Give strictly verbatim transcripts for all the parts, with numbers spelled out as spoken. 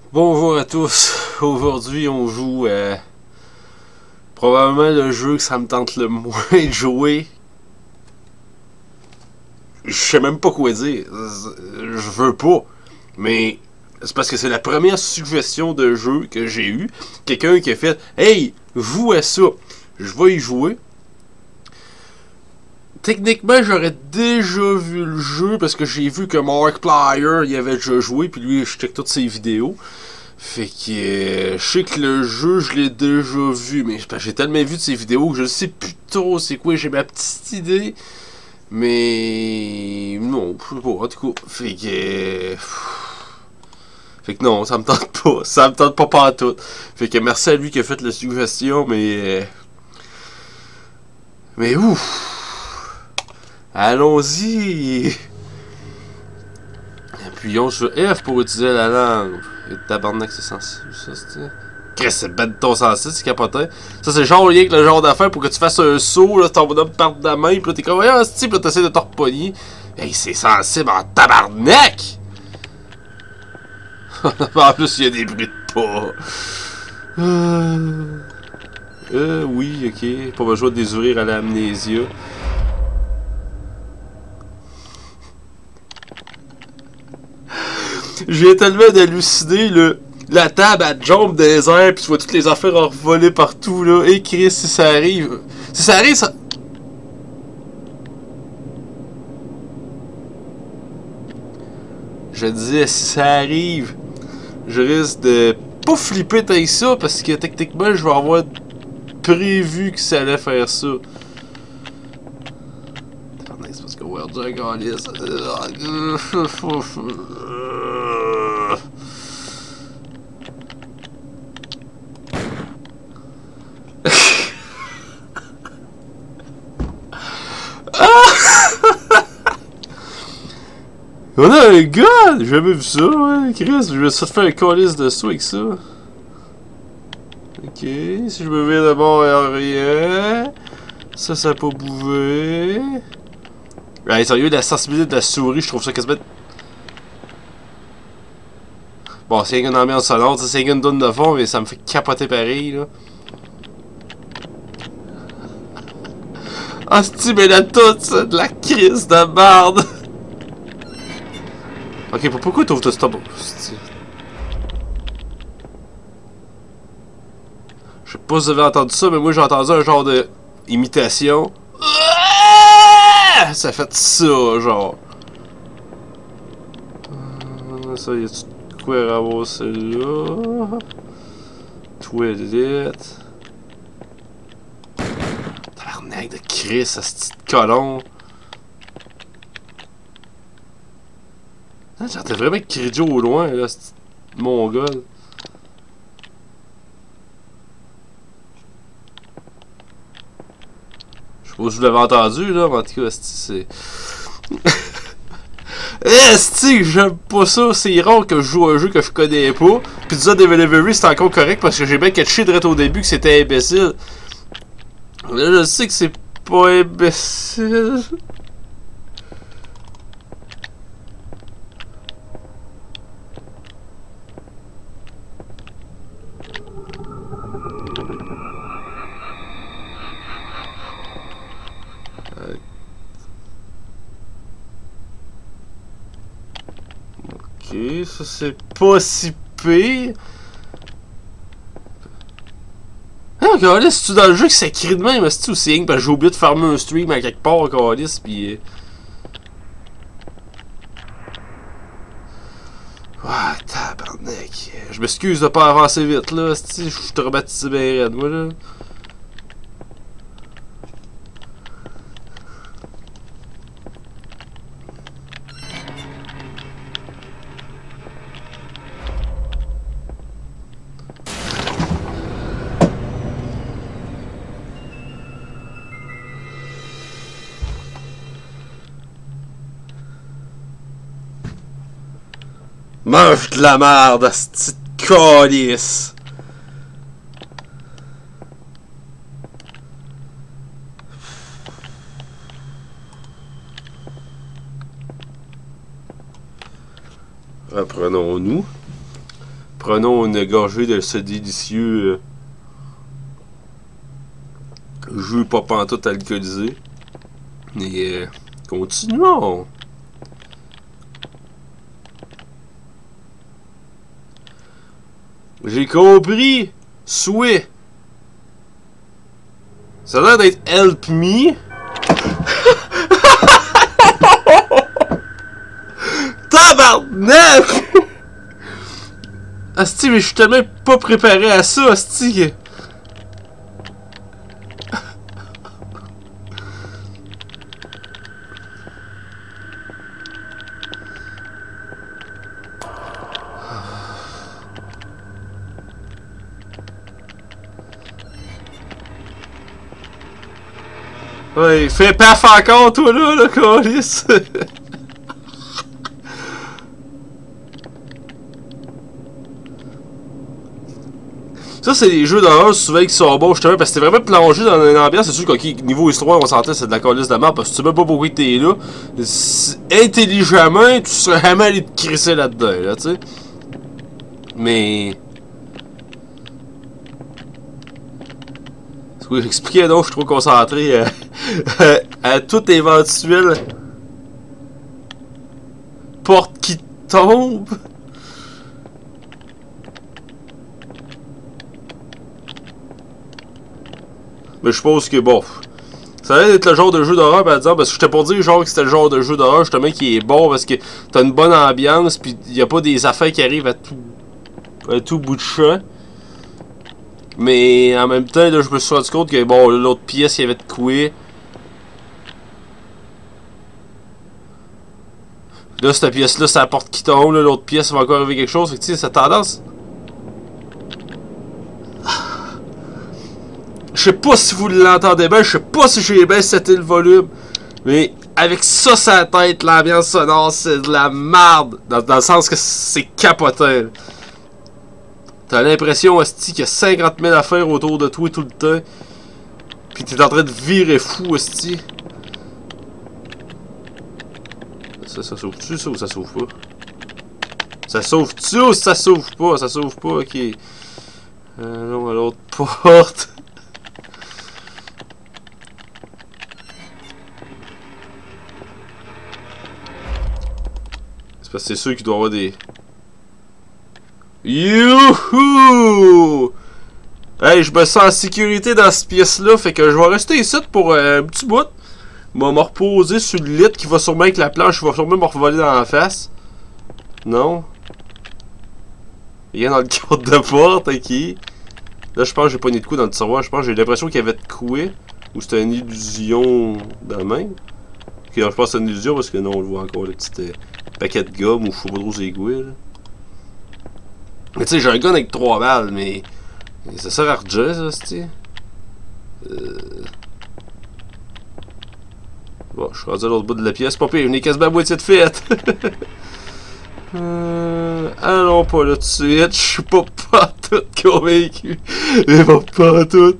Bonjour à tous, aujourd'hui on joue euh, probablement le jeu que ça me tente le moins de jouer. Je sais même pas quoi dire, je veux pas, mais c'est parce que c'est la première suggestion de jeu que j'ai eue. Quelqu'un qui a fait « Hey, joue à ça », je vais y jouer. Techniquement, j'aurais déjà vu le jeu parce que j'ai vu que Markiplier y avait déjà joué, puis lui, je check toutes ses vidéos. Fait que euh, je sais que le jeu, je l'ai déjà vu, mais j'ai tellement vu de ses vidéos que je sais plus trop c'est quoi, j'ai ma petite idée. Mais non, je sais pas, en tout cas. Fait que. Euh, fait que non, ça me tente pas. Ça me tente pas partout. Fait que merci à lui qui a fait la suggestion, mais. Euh, mais ouf! Allons-y! Appuyons sur F pour utiliser la langue. Et tabarnak, c'est sensible, ça, c'est. Qu'est-ce que c'est ben ton sensible, c'est capoté. Ça, c'est genre rien que le genre d'affaire pour que tu fasses un saut, là, ton bonhomme part de la main, pis là, t'es comme, voyons, c'est pis là, t'essaies de te repogner. Hey, c'est sensible en tabarnak! En plus, il y a des bruits de pas. Euh. Euh, oui, ok. Pas besoin de les ouvrir à l'amnésia. J'ai tellement d'halluciner, là. La table, elle jump des airs, pis tu vois toutes les affaires envoler partout, là. Et Chris, si ça arrive. Si ça arrive, ça. Je disais, si ça arrive, je risque de pas flipper avec ça, parce que techniquement, je vais avoir prévu que ça allait faire ça. C'est parce que World Dragon is. On a un gun! J'ai jamais vu ça, ouais. Chris, je vais te faire un calice de saut avec ça. Ok, si je me mets d'abord à rien. Ça, ça a pas bouvé. Ouais, sérieux, la sensibilité de la souris, je trouve ça quasiment. Bon, c'est une ambiance sonore, c'est une donne de fond, mais ça me fait capoter pareil, là. Ah, c'est mais la toute, ça, de la crise de barde! Ok, pourquoi t'ouvres tout stop? Je sais pas si vous avez entendu ça, mais moi j'ai entendu un genre de imitation. Ça fait ça, genre. Ça, y a-tu de quoi ramasser là? Toilette. Tabarnak de Chris, ce petit colon. J'entends vraiment Kirijo au loin, là, ce mongol. Je sais pas si vous l'avez entendu, là, mais en tout cas, c'est. Esti, j'aime pas ça, c'est rare que je joue à un jeu que je connais pas. Pizza Delivery, c'est encore correct parce que j'ai bien catché direct au début que c'était imbécile. Là, je sais que c'est pas imbécile. Ok, ça c'est pas si pire. Ah, Calis, c'est-tu dans le jeu que c'est écrit de même, c'est-tu, ou c'est rien parce que j'ai oublié de fermer un stream à quelque part, Calis, pis. Ah, tabarnak. Je m'excuse de pas avancer vite, là, je suis traumatisé bien raide, moi, là. Mange de la merde, cette calice. Reprenons-nous. Prenons une gorgée de ce délicieux euh, jus pas pantoute alcoolisé. Et euh, continuons. J'ai compris. Souhait. Ça a l'air d'être Help Me. Tabarnak! Asti, mais je suis tellement pas préparé à ça, asti. Ouais, fais paf encore, toi, là, le câlisse. Ça, c'est des jeux d'horreur souvent qui sont bons, justement, parce que t'es vraiment plongé dans une ambiance. C'est sûr qu'au niveau histoire, on s'entend, c'est de la câlisse de merde, parce que tu sais même pas pourquoi t'es là. Intelligemment, tu serais jamais allé te crisser là-dedans, là, tu sais. Mais. Expliquez donc, je suis trop concentré à, à, à tout éventuel porte qui tombe. Mais je suppose que bon, ça va être le genre de jeu d'horreur, par exemple, parce que j'étais pour dire genre que c'était le genre de jeu d'horreur justement qui est bon parce que t'as une bonne ambiance, puis il y a pas des affaires qui arrivent à tout, à tout bout de champ. Mais en même temps, là, je me suis rendu compte que bon, l'autre pièce, il y avait de couer. Là, cette pièce-là, c'est la porte qui tombe. L'autre pièce, va encore arriver quelque chose. Fait que tu sais, cette tendance. Je sais pas si vous l'entendez bien. Je sais pas si j'ai bien seté le volume. Mais avec ça sur la tête, l'ambiance sonore, c'est de la merde. Dans, dans le sens que c'est capoté. T'as l'impression, hostie, qu'il y a cinquante mille affaires autour de toi tout le temps. Pis t'es en train de virer fou, hostie. Ça, ça s'ouvre-tu, ça, ou ça s'ouvre pas? Ça s'ouvre-tu ou ça s'ouvre pas? Ça s'ouvre pas, ok. Euh, non, à l'autre porte. C'est parce que c'est sûr qu'il doit y avoir des... Youhou! Hey, je me sens en sécurité dans cette pièce-là, fait que je vais rester ici pour euh, un petit bout. Je vais me reposer sur le lit qui va sûrement avec la planche, il va sûrement me revoler dans la face. Non? Rien dans le cadre de porte, ok. Là, je pense que j'ai pas mis de coup dans le tiroir, je pense que j'ai l'impression qu'il y avait de coué. Ou c'était une illusion dans la main. Ok, non, je pense que c'est une illusion parce que non, on le voit encore, le petit euh, paquet de gomme ou je sais pas trop c'est quoi, là. Mais tu sais, j'ai un gun avec trois balles, mais... Ça sert à rien, ça, c'ti. Euh... Bon, je suis rendu à l'autre bout de la pièce. Pas pire, on est quasiment à moitié de fête. euh... Allons pas là tout de suite. Je suis pas pas tout convaincu. Mais pas pas tout.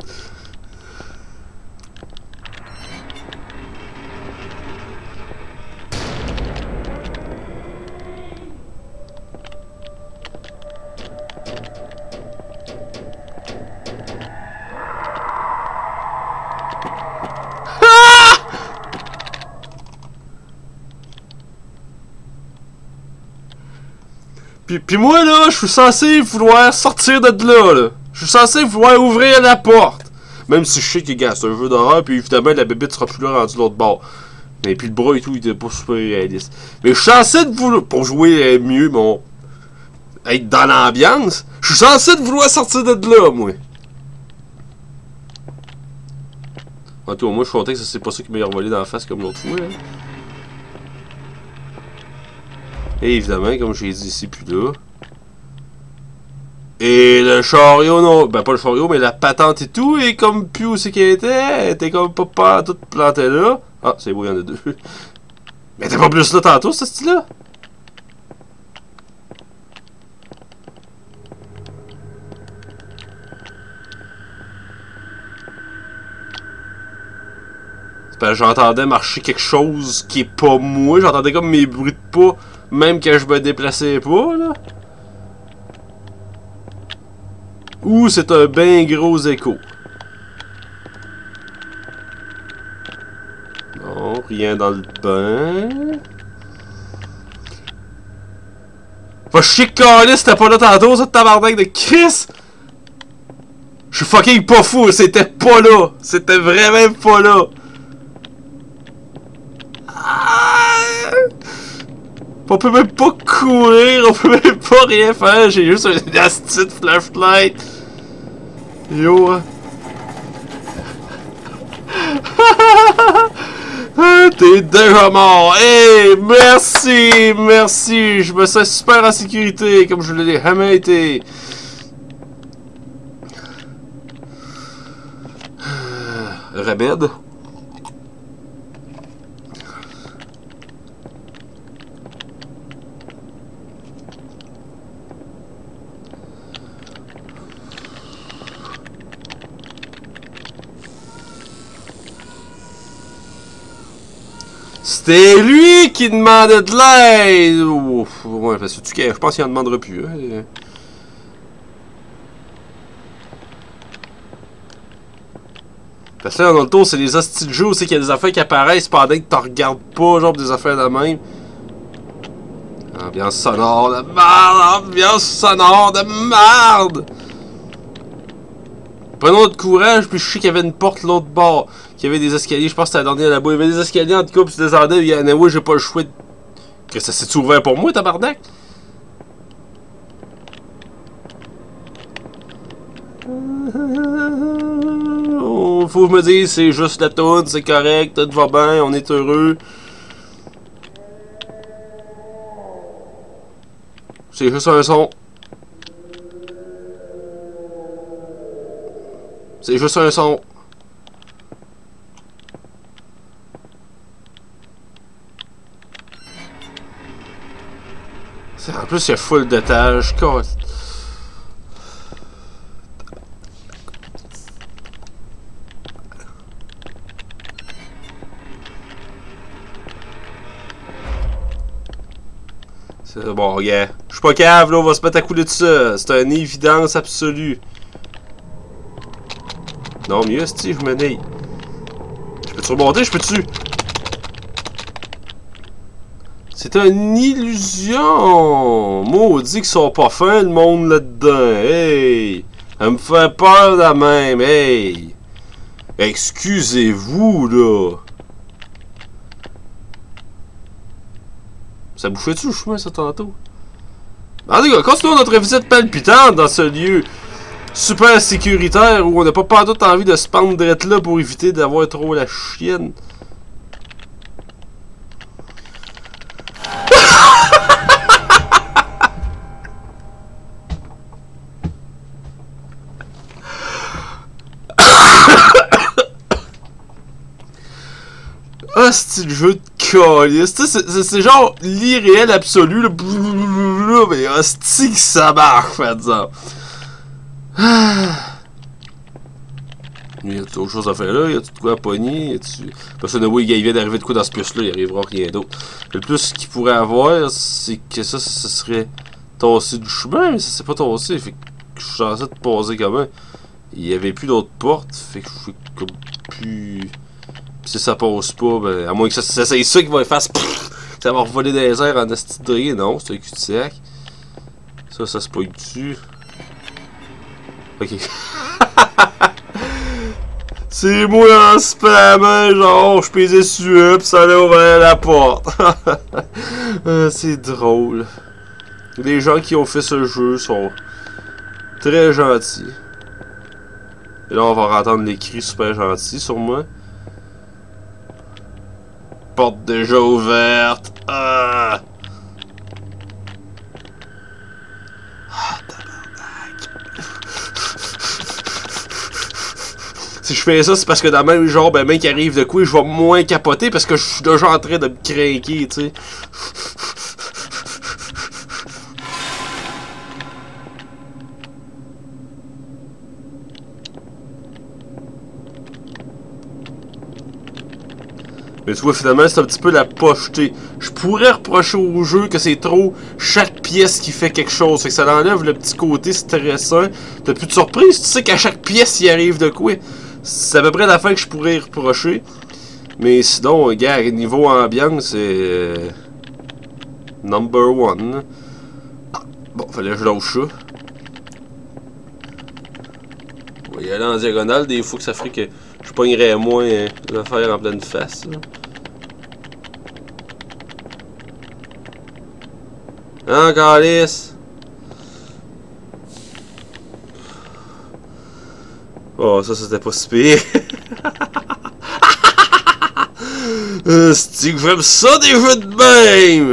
Puis, puis moi, là, je suis censé vouloir sortir de là, là. Je suis censé vouloir ouvrir la porte. Même si je sais que, gars, c'est un jeu d'horreur, puis évidemment, la bébête sera plus là rendue de l'autre bord. Mais puis le bras et tout, il était pas super réaliste. Mais je suis censé de vouloir, pour jouer mieux, mon... être dans l'ambiance, je suis censé de vouloir sortir de là, moi. En tout cas, moi, je suis content que c'est pas ça qui m'a revolé dans la face comme l'autre fois, hein. Et évidemment, comme j'ai dit, c'est plus là. Et le chariot, non. Ben, pas le chariot, mais la patente et tout. Et comme plus où c'est qu'elle était, elle était comme pas, pas toute plantée là. Ah, c'est beau, il y en a deux. Mais t'es pas plus là tantôt, ce style-là? C'est parce que j'entendais marcher quelque chose qui est pas moi. J'entendais comme mes bruits de pas. Même que je me déplaçais pas, là. Ou c'est un ben gros écho. Non, rien dans le bain. Va chier que Carlis, c'était pas là tantôt, ça, tabarnak de Chris! Je suis fucking pas fou, c'était pas là! C'était vraiment pas là! Ah! On peut même pas courir, on peut même pas rien faire, j'ai juste une asti de flashlight! Yo! Hein. T'es déjà mort! Hey! Merci! Merci! Je me sens super en sécurité, comme je l'ai jamais été! Remède. C'était lui qui demandait de l'aide! Ouf, ouais, parce que tu, je pense qu'il en demandera plus. Hein. Parce que là, dans le tour, c'est les hosties de jeu aussi qu'il y a des affaires qui apparaissent pendant que tu regardes pas, genre des affaires de même. Ambiance sonore de merde! Ambiance sonore de merde! Prenons notre courage, puis je sais qu'il y avait une porte l'autre bord. Qu'il y avait des escaliers, je pense que c'était la dernière là-bas. Il y avait des escaliers en tout cas, puis tu descendais, il y en a où j'ai pas le choix de. Que ça s'est ouvert pour moi, tabarnak? Oh, faut que je me dise, c'est juste la toune, c'est correct, tout va bien, on est heureux. C'est juste un son. C'est juste un son. En plus, il y a full d'étages. C'est bon, gars. Je suis pas cave, là, on va se mettre à couler de ça. C'est une évidence absolue. Non, mieux, si je me nais. Je peux-tu remonter? Je peux-tu? C'est une illusion! Maudit qu'ils sont pas fins, le monde là-dedans. Hey! Ça me fait peur de même. Hey! Excusez-vous, là. Ça bouffait-tu le chemin, ça, tantôt? En tout cas, continuons notre visite palpitante dans ce lieu super sécuritaire où on n'a pas pas d'autre envie de se pendre d'être là pour éviter d'avoir trop la chienne. Ah, c'est le jeu de calice. C'est genre l'irréel absolu. Là. Mais hostie que ça marche, par exemple. Il y a autre chose à faire là. Il y a tout de quoi à pogner. Parce que oui, il vient d'arriver de quoi dans ce plus-là. Il arrivera rien d'autre. Le plus qu'il pourrait avoir, c'est que ça, ça serait tassé du chemin. Mais ça, c'est pas tassé. Fait que je suis censé te passer quand même. Il y avait plus d'autres portes. Fait que je suis comme plus. Si ça passe pas, ben, à moins que ça, ça c'est ça qui va faire ça va revoler des airs en astidré. Non, c'est un cul-de-sac. Ça, ça se pogne dessus. Ok. C'est moi en spam, genre, je pesais dessus, pis ça allait ouvrir la porte. C'est drôle. Les gens qui ont fait ce jeu sont très gentils. Et là, on va entendre les cris super gentils sur moi. Porte déjà ouverte. Ah, ah tabarnak. Si je fais ça, c'est parce que dans le même genre, ben, mec arrive de quoi, je vais moins capoter parce que je suis déjà en train de me craquer, tu sais. Mais tu vois, finalement, c'est un petit peu la pocheté. Je pourrais reprocher au jeu que c'est trop chaque pièce qui fait quelque chose. Fait que ça enlève le petit côté stressant. T'as plus de surprise, tu sais qu'à chaque pièce, il arrive de quoi. C'est à peu près la fin que je pourrais y reprocher. Mais sinon, gars, niveau ambiance, c'est... Euh, number one. Ah, bon, fallait que je lâche ça. On va y aller en diagonale. Des fois que ça ferait que je pognerais moins hein, le faire en pleine face. Là. Hein, calice? Oh, ça, c'était pas si pire. C'est que j'aime ça des jeux de même!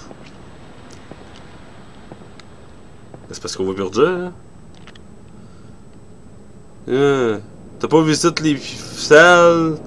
C'est parce qu'on va plus redire, hein? Yeah. T'as pas visité les salles?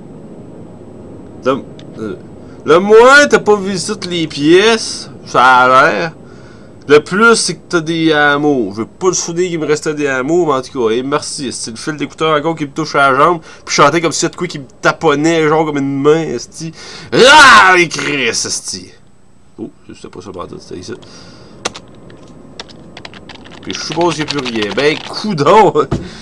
Le, le moins, t'as pas visité les pièces? Ça a l'air. Le plus, c'est que t'as des hameaux. Je veux pas le souvenir qu'il me restait des hameaux, mais en tout cas, et merci. C'est le fil d'écouteur encore qui me touche à la jambe. Puis je chantais comme si il y a de quoi qui me taponnait, genre comme une main, esti. Ah, les Chris, esti. Oh, c'était pas ça, pardon, c'était ici. Puis je suppose qu'il n'y a plus rien. Ben, coudonc!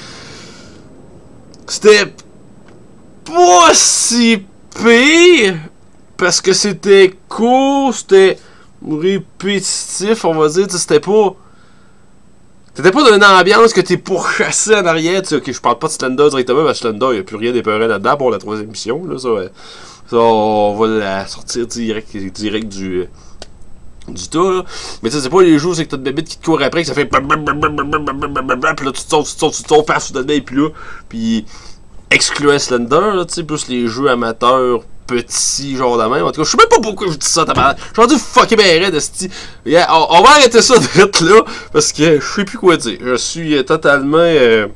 C'était pas si pire, parce que c'était court, c'était répétitif, on va dire, c'était pas... T'étais pas dans une ambiance que t'es pourchassé en arrière, tu sais, ok, je parle pas de Slender directement, parce que Slender, il n'y a plus rien d'épeurant là-dedans pour la troisième mission, là, ça, ça, on va la sortir direct, direct du... du tas, là. Mais tu sais, c'est pas les jeux, c'est que t'as de bébé qui te court après, que ça fait... Puis là, tu te sautes, tu te sautes, tu te sautes, paf, soudainement, et puis là, puis... excluant Slender, là, tu sais, plus les jeux amateurs, petits, genre de même. En tout cas, je sais même pas pourquoi je dis ça, tabarnak. J'ai entendu fucker ben raide, esti. Yeah, on, on va arrêter ça direct là, parce que je sais plus quoi dire. Je suis euh, totalement... Euh,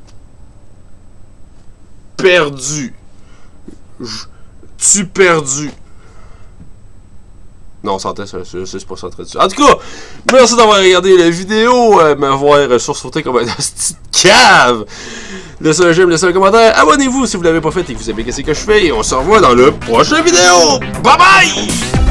perdu. Je... Tu perdu. Non, on s'entend, c'est pas centré dessus. En tout cas, merci d'avoir regardé la vidéo, euh, m'avoir sursauté comme un petit cave. Laissez un j'aime, laissez un commentaire, abonnez-vous si vous l'avez pas fait et que vous aimez ce que je fais, et on se revoit dans le prochain vidéo. Bye bye!